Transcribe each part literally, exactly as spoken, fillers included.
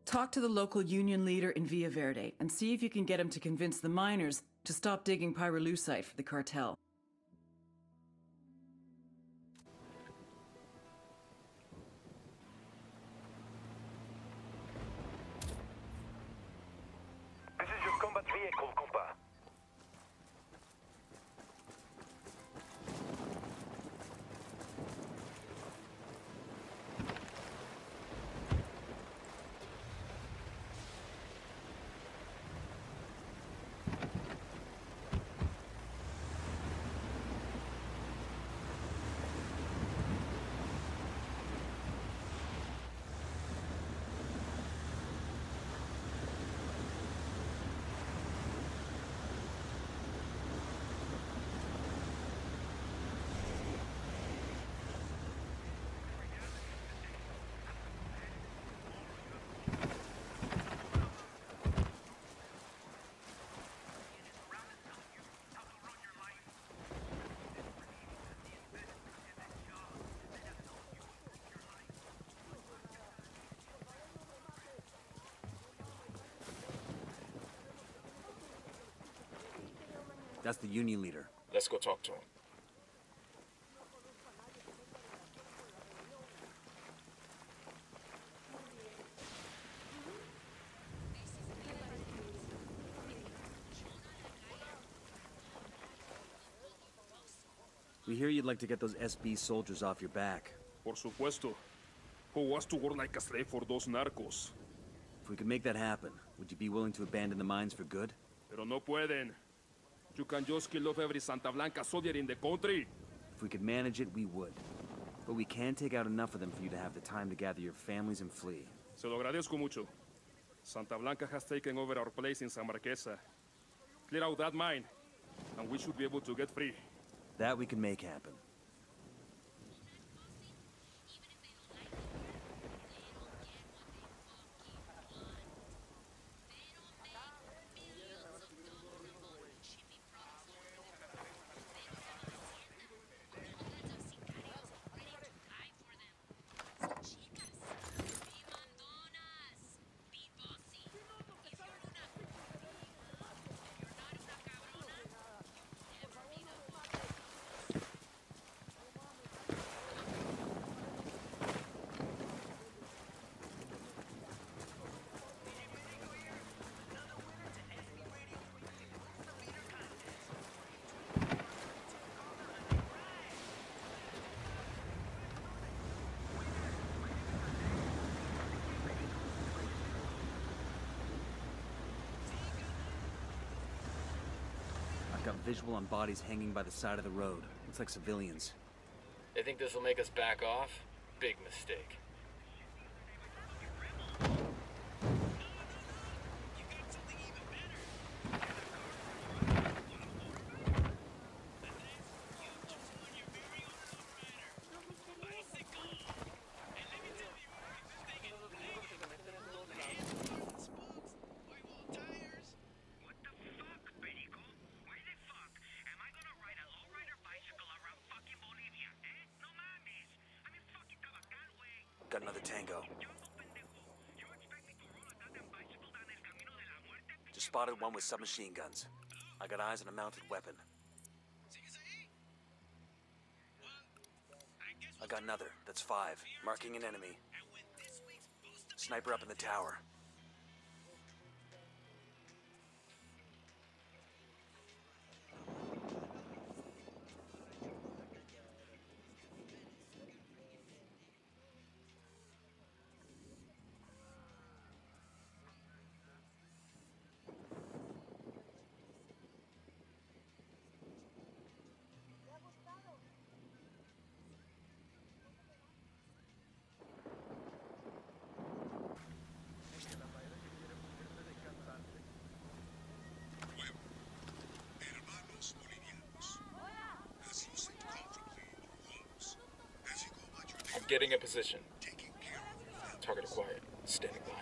Talk to the local union leader in Villa Verde and see if you can get him to convince the miners to stop digging pyrolusite for the cartel. This is your combat vehicle, compa. That's the union leader. Let's go talk to him. We hear you'd like to get those S B soldiers off your back. Por supuesto. Who wants to work like a slave for those narcos? If we could make that happen, would you be willing to abandon the mines for good? Pero no pueden. You can just kill off every Santa Blanca soldier in the country. If we could manage it, we would. But we can't take out enough of them for you to have the time to gather your families and flee. Se lo agradezco mucho. Santa Blanca has taken over our place in San Marquesa. Clear out that mine, and we should be able to get free. That we can make happen. Got visual on bodies hanging by the side of the road. Looks like civilians. They think this will make us back off? Big mistake. Got another tango. Just spotted one with submachine guns. I got eyes on a mounted weapon. I got another. That's five. Marking an enemy. Sniper up in the tower. Getting in position. Target acquired. Standing by.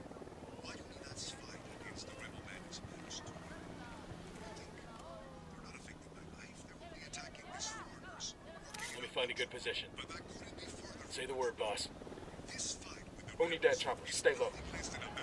Let me find a good position. Say the word, boss. Who need that chopper? Stay low.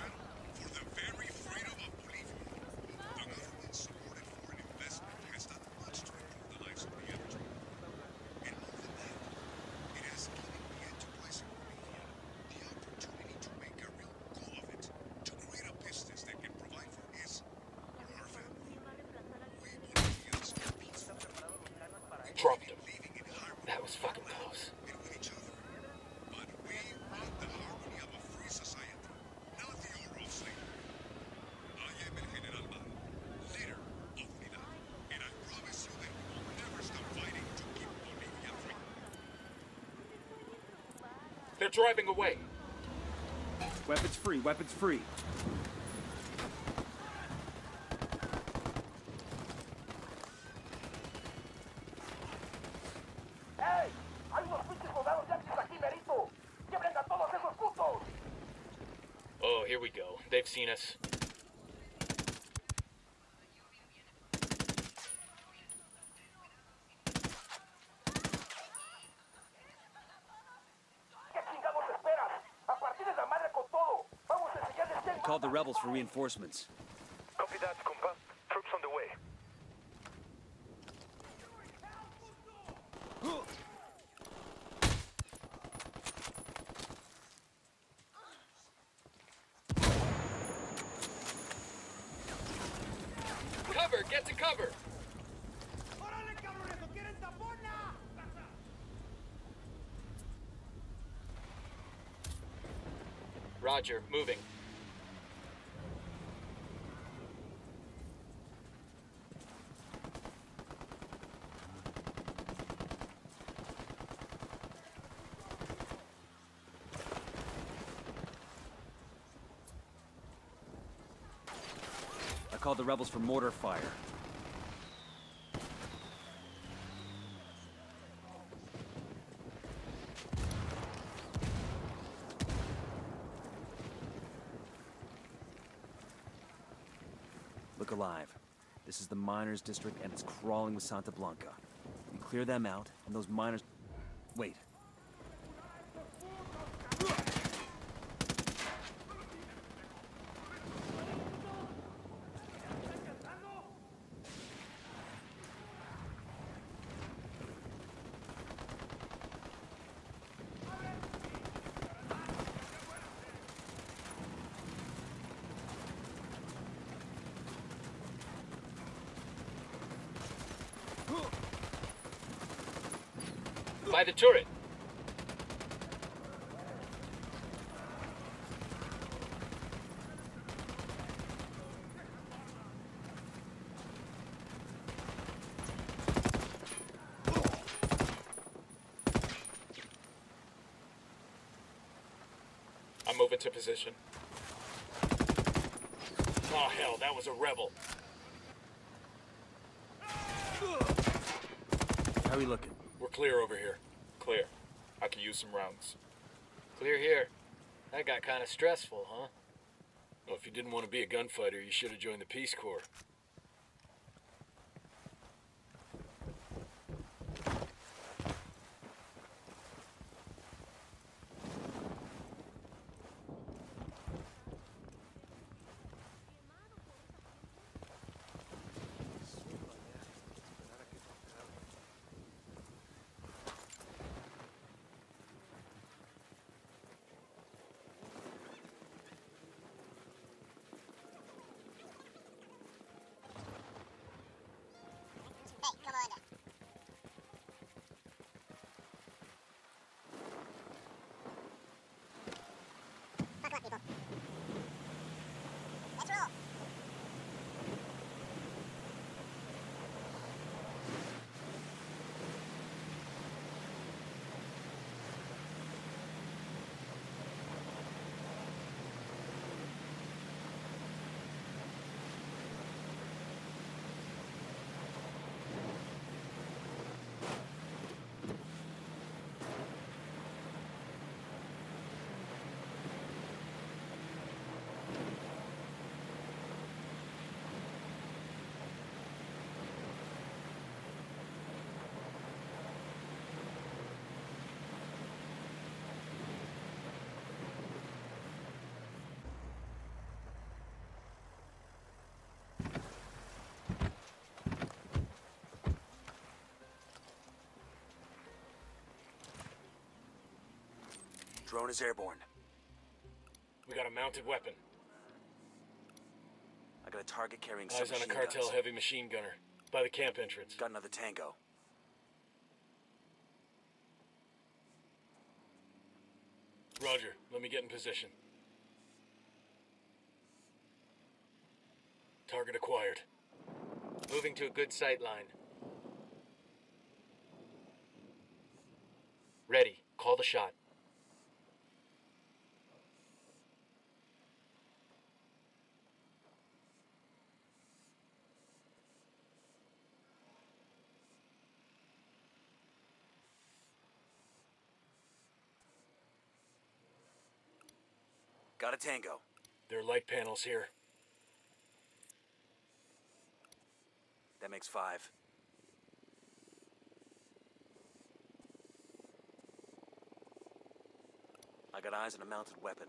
They're driving away. Weapons free, weapons free. ¡Ey! ¡Hay unos pinches soldados yanquis aquí, merito! ¡Lleven a todos esos putos! Oh, here we go. They've seen us. ¿Qué chingados esperas? ¡A partir de la madre con todo! ¡Vamos a enseñarles quién Called the rebels for reinforcements. Copy that, compa. Troops on the way. Cover! Get to cover! Roger, moving. I called the rebels for mortar fire. Look alive. This is the miners' district and it's crawling with Santa Blanca. You clear them out, and those miners... Wait. By the turret. I'm moving to position. Oh hell, that was a rebel. How are we looking? We're clear over here. Clear. I can use some rounds. Clear here. That got kind of stressful, huh? Well, if you didn't want to be a gunfighter, you should have joined the Peace Corps. Drone is airborne. We got a mounted weapon. I got a target carrying some Eyes on a machine cartel guns. heavy machine gunner. By the camp entrance. Got another tango. Roger, let me get in position. Target acquired. Moving to a good sight line. Ready. Call the shot. Got a tango. There are light panels here. That makes five. I got eyes on a mounted weapon.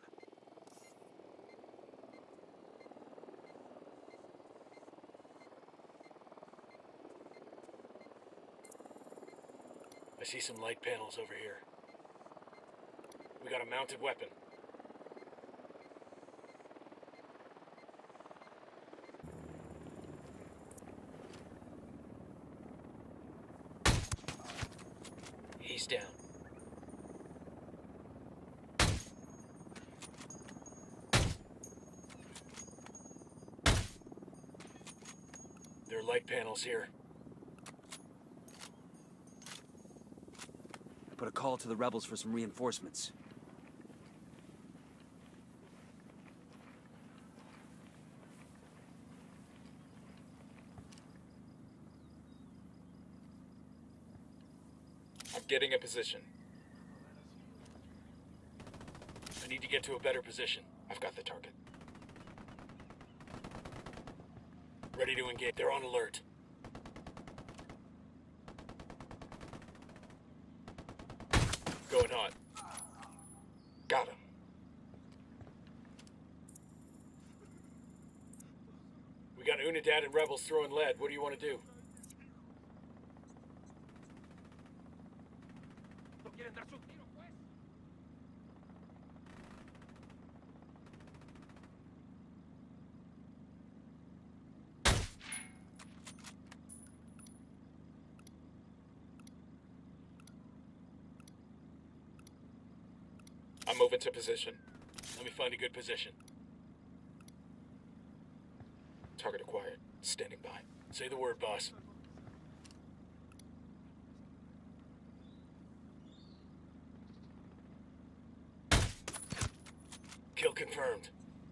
I see some light panels over here. We got a mounted weapon. He's down. There are light panels here. I put a call to the rebels for some reinforcements. I'm getting a position. I need to get to a better position. I've got the target. Ready to engage. They're on alert. Going hot. Got him. We got Unidad and rebels throwing lead. What do you want to do? I'm moving to position. Let me find a good position. Target acquired. Standing by. Say the word, boss. Kill confirmed.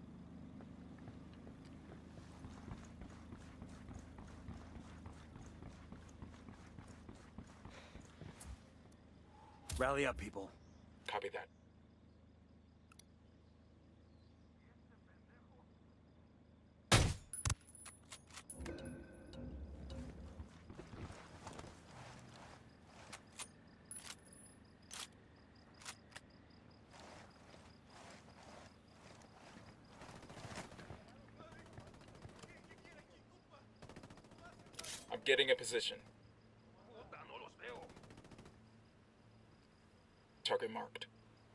Rally up, people. Copy that. I'm getting a position. Target marked.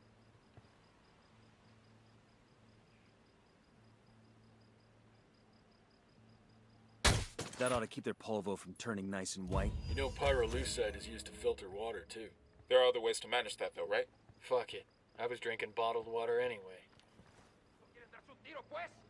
That ought to keep their polvo from turning nice and white. You know pyrolusite is used to filter water, too. There are other ways to manage that, though, right? Fuck it. I was drinking bottled water anyway.